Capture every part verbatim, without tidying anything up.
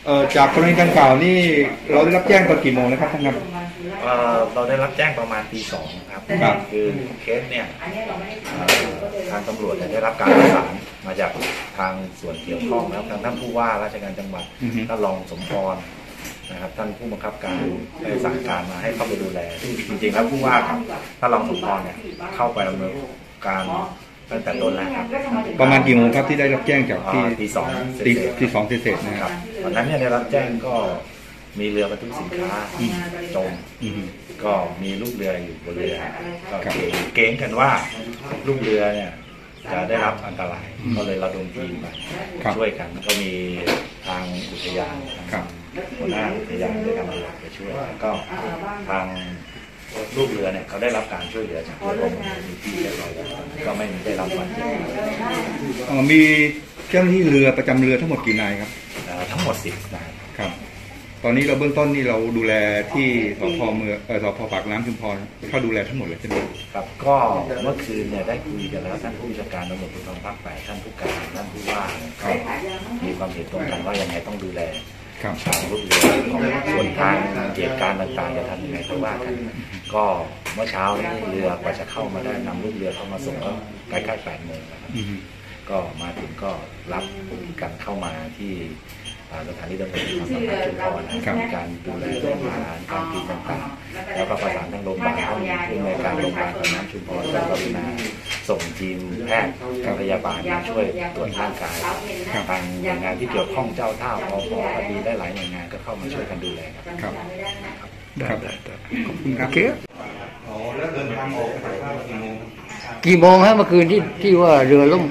เอ่อจากกรณีดังกล่าวนี่เราได้รับแจ้งตอนกี่โมงนะครับท่านครับเราได้รับแจ้งประมาณตีสองครับคือเคสเนี่ยทางตำรวจได้รับการประสานมาจากทางส่วนเกี่ยวข้องแล้วทางท่านผู้ว่าราชการจังหวัดท่านรองสมพรนะครับท่านผู้บังคับการได้สั่งการมาให้เข้าไปดูแลจริงๆแล้วผู้ว่าครับท่านรองสมพรเนี่ยเข้าไปดำเนินการตั้งแต่ต้นแล้วครับประมาณกี่โมงครับที่ได้รับแจ้งจากที่ตีสองตีตีสองเศษนะครับวันนั้นเนี่ยได้รับแจ้งก็มีเรือบรรทุกสินค้าจมก็มีลูกเรืออยู่บนเรือก็เกรงกันว่าลูกเรือเนี่ยจะได้รับอันตรายก็เลยระดมทีมมาช่วยกันก็มีทางอุทยานหัวหน้าอุทยานได้กำลังไปช่วยก็ทางลูกเรือเนี่ยเขาได้รับการช่วยเหลือจากเรือประมงที่เรียบร้อยแล้วก็ไม่ได้รับบาดเจ็บมีเจ้าหน้าที่เรือประจำเรือทั้งหมดกี่นายครับทั้งหมดสิบนายครับตอนนี้เราเบื้องต้นนี่เราดูแลที่สพเมืองเออสพปากน้ำชุมพรเขาดูแลทั้งหมดเลยใช่ไหมครับก็เมื่อคืนเนี่ยได้คุยกันแล้วท่านผู้จัดการตำรวจภูธรภาคแปดท่านผู้การท่านผู้ว่าก็มีความเห็นตรงกันว่ายังไงต้องดูแลทางลูกเรือของส่วนทางเหตุการณ์ต่างๆจะทำยังไงก็ว่ากันก็เมื่อเช้านี้เรือกว่าจะเข้ามาได้นำลูกเรือเข้ามาส่งก็ใกล้ๆแปดโมงนะครับก็มาถึงก็รับกันเข้ามาที่สถานีดำเนินการสัมพันธ์ชุมพรนะครับการดูแลเรื่องอาหารการกินต่างๆแล้วก็ประสานทางโรงพยาบาลผู้ในการโรงพยาบาลน้ำชุมพรก็กรุณาส่งทีมแพทย์กับพยาบาลมาช่วยตรวจร่างกายทางหน่วยงานที่เกี่ยวข้องเจ้าท่าพอพอพอดีได้หลายหน่วยงานก็เข้ามาช่วยกันดูแลครับครับได้ได้ขอบคุณครับอ๋อแล้วเดินทางออกไปจากท่ากี่โมงกี่โมงฮะเมื่อคืนที่ที่ว่าเรือล่ม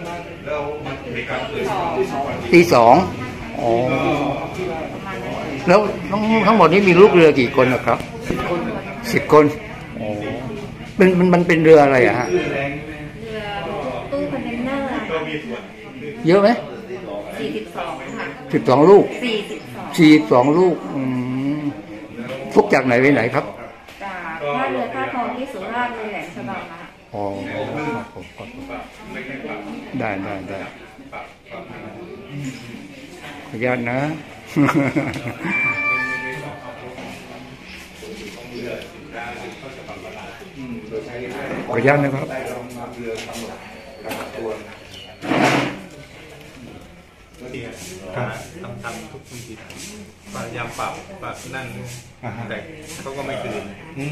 ตีสองอ๋อแล้วทั้งทั้งหมดนี้มีลูกเรือกี่คนนะครับสิบคนอ๋อเป็นมันมันเป็นเรืออะไรอะฮะเรือตู้คอนเทนเนอร์เยอะไหมสี่สิบสองค่ะสิบสองลูกสี่สิบสองสี่สิบสองลูกอืมทุกจากไหนไปไหนครับจากท่าเรือท่าทองที่สุราษฎร์เลยแหลมฉบังนะคะอ๋อได้ได้ได้ขออนุญาตนะขออนุญาตนะครับทำทำทุกวิธีพยายามปรับปรับนั่นแต่เขาก็ไม่คืน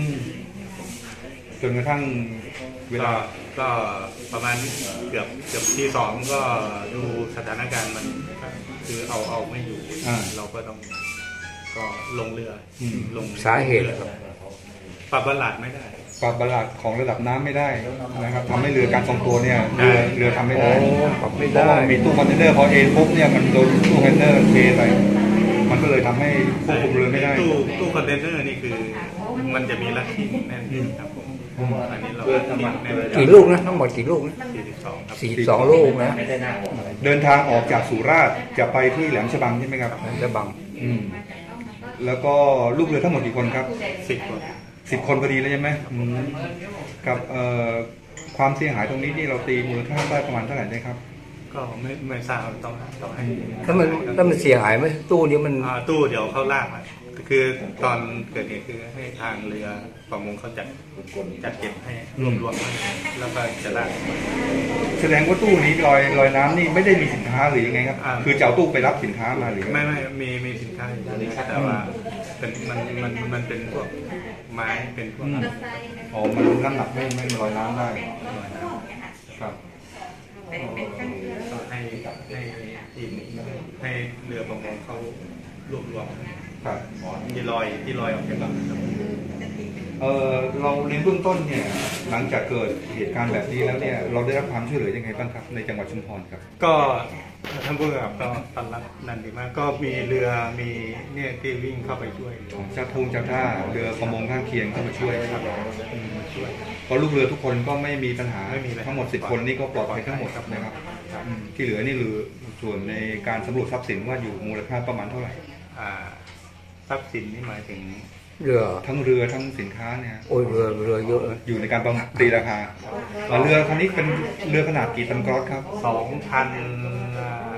จนกระทั่งเวลาก็ประมาณเกือบเกือบที่สองก็ดูสถานการณ์มันคือเอาเอาไม่อยู่เราก็ต้องก็ลงเรือลงสาเหตุครับปรับบาลานซ์ไม่ได้ปรับบาลานซ์ของระดับน้ำไม่ได้นะครับทำให้เรือการทรงตัวเนี่ยเรือเรือทำไม่ได้ปรับไม่ได้มีตู้คอนเทนเนอร์พอเอ็นปุ๊บเนี่ยมันโดนตู้คอนเทนเนอร์เทไปมันก็เลยทำให้ควบคุมเรือไม่ได้ตู้ตู้คอนเทนเนอร์นี่คือมันจะมีลักที่แน่นครับผมอันนี้เรากี่ลูกนะทั้งหมดกี่ลูกนะสี่สิบสองครับสี่สิบสองลูกนะเดินทางออกจากสุราษฎร์จะไปที่แหลมฉบังใช่ไหมครับแหลมฉบังอืมแล้วก็ลูกเรือทั้งหมดกี่คนครับสิบคนสิบคนพอดีเลยใช่ไหมกับความเสียหายตรงนี้ที่เราตีมูลค่าได้ประมาณเท่าไหร่ได้ครับก็ไม่ไม่ทราบต้องต้องให้ถ้ามันถ้ามันเสียหายไหมตู้นี้มันตู้เดี๋ยวเขาลากมาคือตอนเกิดเหตุคือให้ทางเรือประมงเขาจัดจัดเก็บให้รวมรวมแล้วก็จะลากแสดงว่าตู้นี้ลอยลอยน้ำนี่ไม่ได้มีสินค้าหรือยังไงครับคือจะเอาตู้ไปรับสินค้ามาหรือไม่ไม่มีมีสินค้าแต่ว่าเป็นมันมันมันเป็นพวกไม้เป็นพวกอ๋อมันน้ำหนักไม่ไม่ลอยน้ำได้ครับให้ให้ทีมให้เรือประมงเขารวบรวมที่ลอยที่ลอยออกจากลำเออเราในเบื้องต้นเนี่ยหลังจากเกิดเหตุการณ์แบบนี้แล้วเนี่ยเราได้รับความช่วยเหลือยังไงบ้างครับในจังหวัดชุมพรครับก็ท่านผู้กำกับก็ต้อนรับนั่นดีมากก็มีเรือมีเนี่ยที่วิ่งเข้าไปช่วยของเจ้าทุ่งเจ้าท่าเรือประมงข้างเคียงเข้ามาช่วยครับมาช่วยเพราะลูกเรือทุกคนก็ไม่มีปัญหาทั้งหมดสิบคนนี่ก็ปลอดภัยทั้งหมดครับนะครับที่เหลือนี่คือส่วนในการสำรวจทรัพย์สินว่าอยู่มูลค่าประมาณเท่าไหร่ทรัพย์สินนี่หมายถึงเรือทั้งเรือทั้งสินค้าเนี่ยโอ้ยเรือเรือเยอะอยู่ในการประมาณตีราคาเรือคันนี้เป็นเรือขนาดกี่ตันกรอสครับสองพัน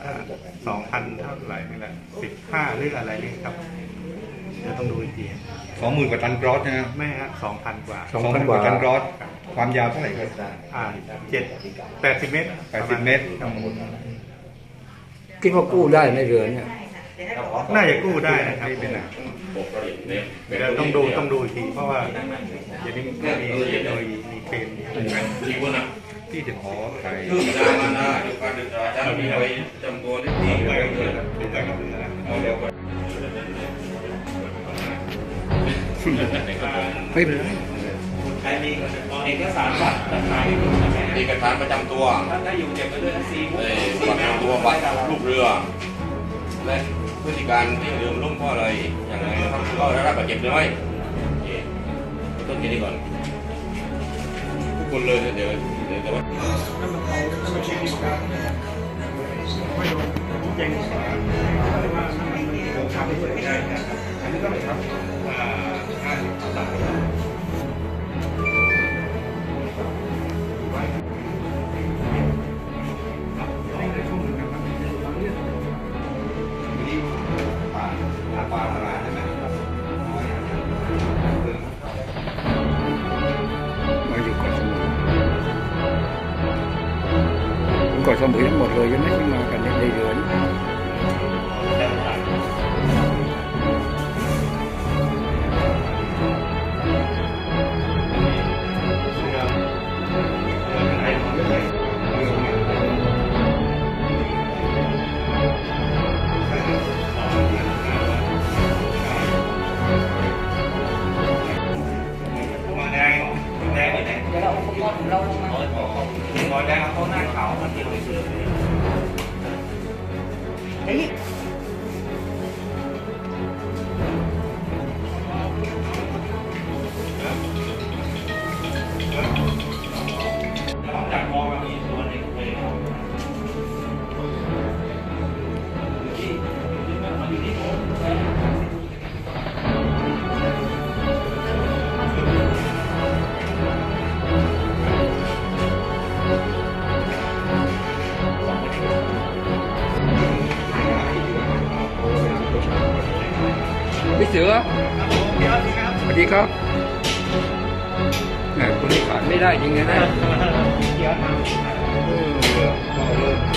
สองพันเท่าไหร่นี่แหละสิบห้าหรืออะไรนี่ครับเดี๋ยวต้องดูอีกทีสองหมื่นกว่าตันกรอสนะฮะไม่ฮะสองพันกว่าสองพันกว่าตันกรอสความยาวเท่าไหร่ครับอ่าเจ็ดแปดสิบเมตรแปดสิบเมตรครับคิดว่ากู้ได้ไหมเรือเนี่ยน่าจะกู้ได้นะครับเป็นไรเดี๋ยวต้องดูต้องดูอีกทีเพราะว่าเดี๋ยวนี้มีเทคโนโลยีมีเทรนด์มีอะไรที่จะขอใครไม่เป็นไรใครมีเอกสารบัตรทหารเอกสารประจำตัวถ้าอยู่เก็บไปด้วยซีเอ่อบัตรประจำตัวบัตรลูกเรือ และพฤติการที่เรือมันล่มเพราะอะไร อย่างไรนะครับก็ได้รับบาดเจ็บหรือไม่โอเคต้นทีนี้ก่อน ทุกคนเลยเดี๋ยวเดี๋ยวแต่ว่าป่าอาปาตลาดใช่ไหมมาอยู่เกาะสมุยเกาะสมุยทั้งหมดเลยยังไม่ที่มากันในเรือนี่มาแดงแดงนี่แหละเดี๋ยวเราอุปกรณ์ของเราลงมาหอยแดงเขาหน้าขาวมาเกี่ยวเลยเฮ้ยจากมองแบบนี้ตัวนี้เลยที่มันอยู่ที่โน้ตพี่เสือสวัสดีครับแหมคนนี้ขาดไม่ได้จริงๆนะเออก็เริ่ม